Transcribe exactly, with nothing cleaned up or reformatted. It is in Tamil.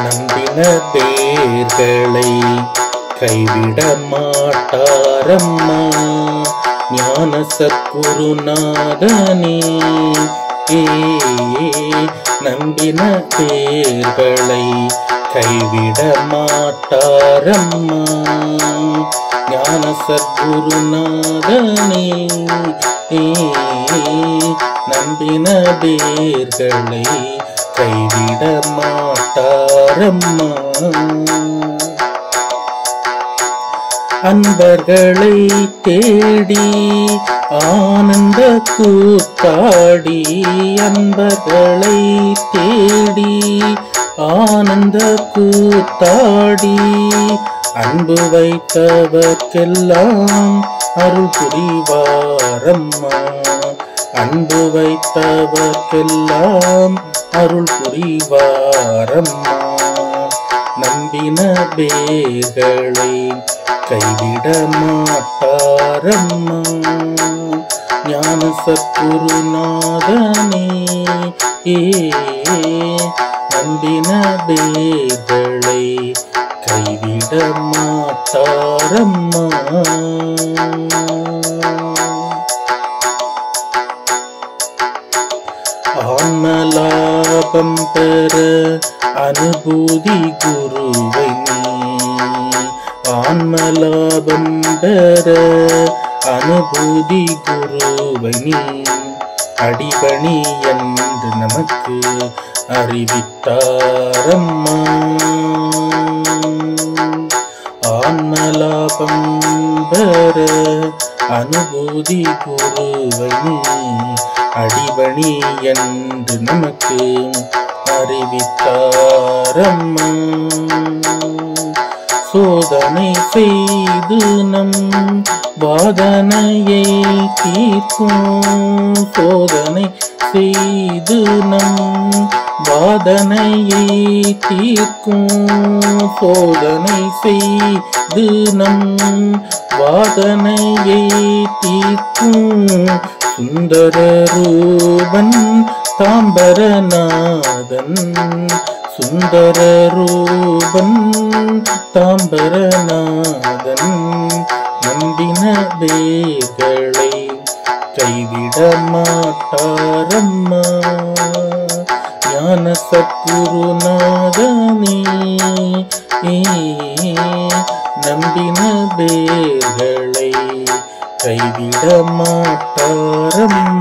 நம்பின பேர்களை கைவிட மாட்டாரம்மா. ஞான சத்குருநாதனே ஏ நம்பின பேர்களை கைவிட மாட்டாரம்மா. ஞான சத்குருநாதனே ஏ நம்பின பேர்களை கைவிட மாட்டாரம்மா. அன்பர்களை தேடி ஆனந்த கூத்தாடி, அன்பர்களை தேடி ஆனந்த கூத்தாடி, அன்பு வைத்தவர்க்கெல்லாம் அருள் புரிவாரம்மா. அன்பு வைத்தவர்க்கெல்லாம் அருள் புரிவாரம்மா. நம்பின பேர்களை கைவிட மாட்டாரம்மா. ஞான சத்குருநாதனே ஏ நம்பின பேர்களை கைவிட மாட்டாரம்மா. ஆன்மலாபம் பெற அனுபூதி குருவை நீ, ஆன்மலாபம் பெற அனுபூதி குருவை நீ, அடிபணி என்று நமக்கு அறிவித்தாரம்மா. ஆன்மலாபம் பெற அனுபூதி குருவை நீ, அடிபணி என்று நமக்கு அறிவித்தாரம்மா. சோதனை செய்து நம் வாதனையை தீர்க்கும், சோதனை செய்து நம் வாதனையை தீர்க்கும், சோதனை செய்து நம் வாதனையை தீர்க்கும், சுந்தர ரூபன் தாம்பரநாதன், சுந்தர ரூபன் தாம்பரநாதன். நம்பின பேர்களை கைவிட மாட்டாரம்மா. ஞான சத்குருநாதனே நம்பின பேர்களை கைவிட மாட்டாரம்மா.